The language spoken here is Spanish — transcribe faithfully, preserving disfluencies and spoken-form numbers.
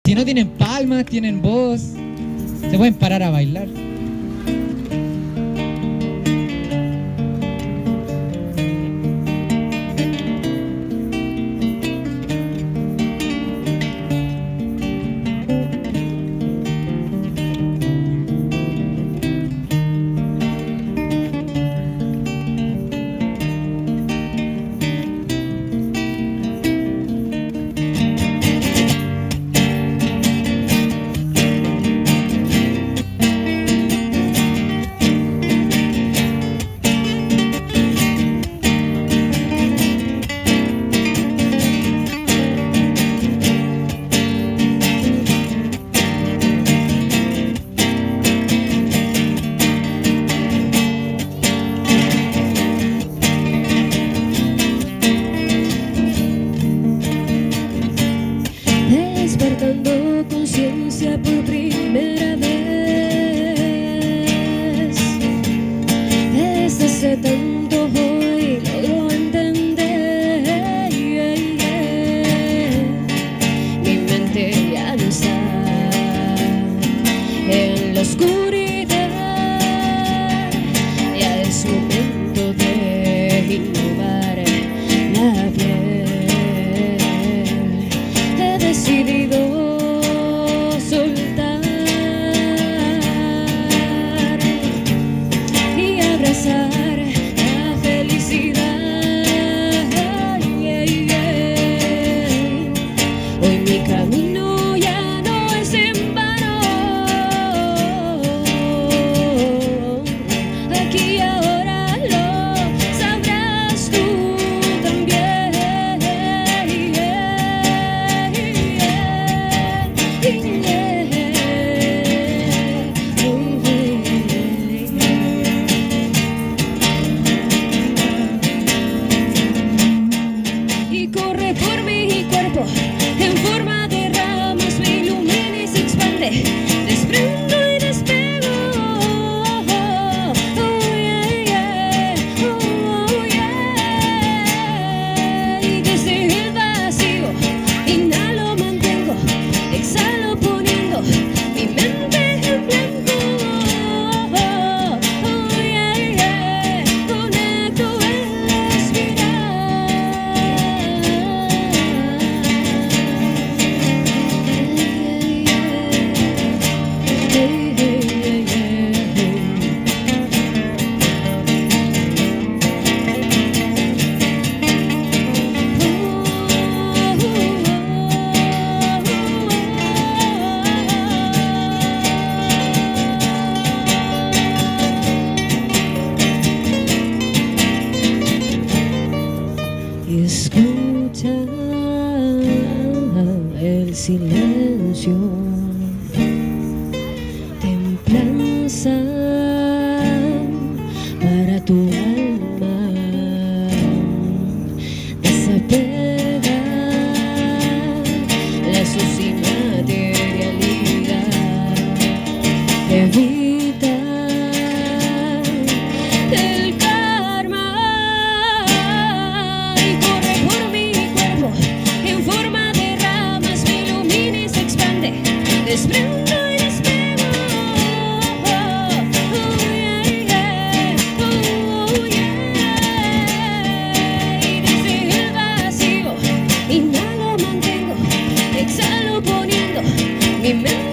Si no tienen palmas, tienen voz, se pueden parar a bailar. Despertando conciencia por primera vez. Desde hace tanto hoy logro entender. Mi mente ya no está en la oscuridad. Ya es momento de innovar la piel. He decidido soltar y abrazar la felicidad. Hoy mi camino ya no es en vano. Aquí y ahora lo sabrás tú también. Y corre por mi cuerpo en forma de ramas, me ilumina y se expande, desprendo y despego. Oh, yeah, yeah. Oh, yeah. Y desde el vacío inhalo, mantengo, exhalo poniendo mi mente en blanco. Oh, yeah, yeah. Conecto el y escucha el silencio, templanza para tu alma, desapega la sucia materialidad, evita el karma y corre por mi cuerpo en forma de ramas, me ilumina y se expande, desprendo y despego. Oh, yeah, yeah. Oh, yeah. Y desde el vacío inhalo, mantengo, exhalo poniendo mi mente